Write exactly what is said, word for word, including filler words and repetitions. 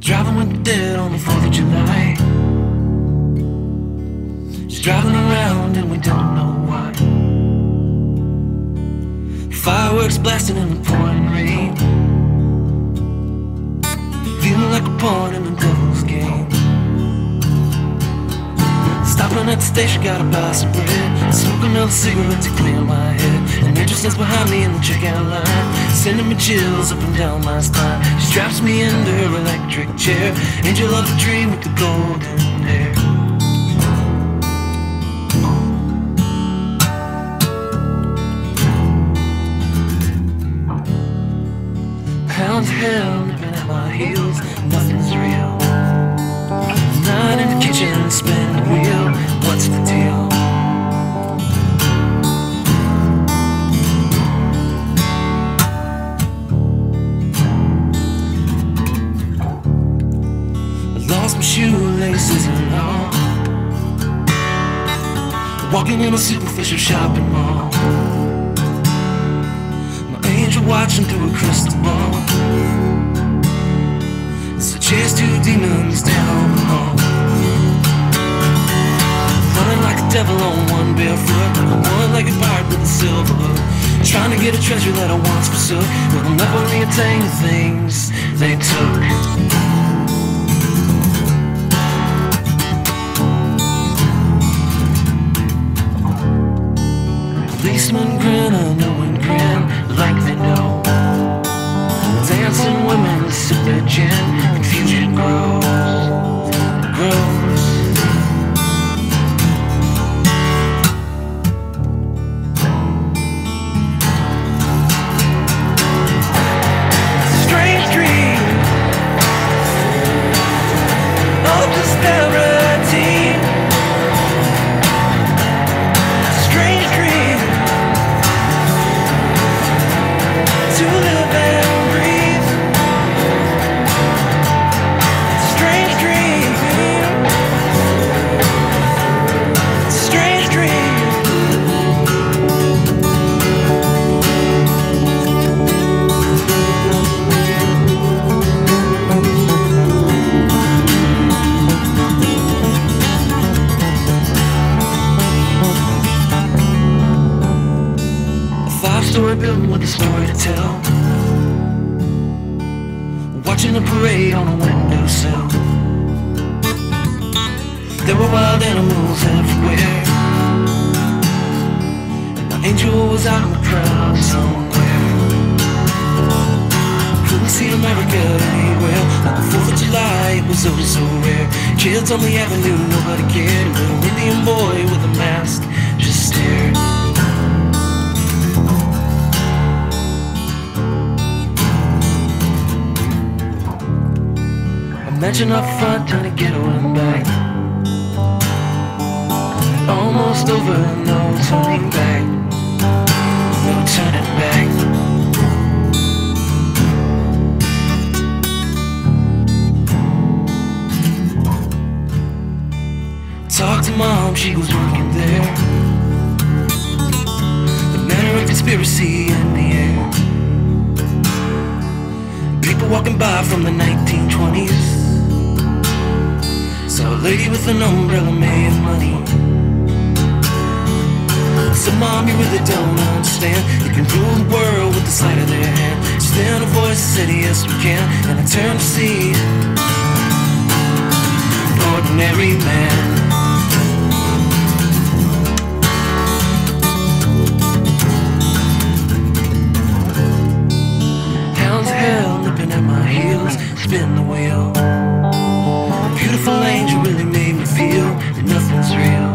Driving with the dead on the fourth of July. Just driving around and we don't know why. Fireworks blasting in the pouring rain, feeling like a pawn in the devil's game. Stopping at the station, gotta buy some bread, smoke another cigarette to clear my head. An angel stands behind me in the checkout line, sending me chills up and down my spine. She straps me into her electric chair, angel of the dream with the golden hair. Hounds of hell nipping at my heels, nothing's real. Night in the kitchen, spinning the wheel, what's the deal? I lost my shoelaces and all, walking in a superficial shopping mall. Angel watching through a crystal ball, so chase two demons down the hall. Running like a devil on one bare foot, a one-legged pirate with a silver hook, trying to get a treasure that I once forsook, but I'll never reattain the things they took. Policemen grin, I know and grin like they know. Dancing women sip their gin, confusion grows, grows. Strange dream of disparity. Strange dream to live and breathe. Strange dream, strange dream. A five-story building with a story to tell, watching a parade on a windowsill. There were wild animals everywhere, and my angel was out in the crowd somewhere. Couldn't see America anywhere. On the fourth of July, it was oh so rare. Kids on the avenue, nobody cared. A little Indian boy with a mask just stared. Mansion up front, trying to get away back. Almost over, no turning back. No turning back. Talked to mom, she was working there. The manner of conspiracy in the air. People walking by from the nineteen twenties. Saw a lady with an umbrella made of money. I said, Mom, you really don't understand. You can rule the world with the sleight of their hand. Just then a voice said, yes, we can. And I turned to see an ordinary man. Hounds of hell nipping at my heels, spin the wheel. Beautiful angel really made me feel that nothing's real.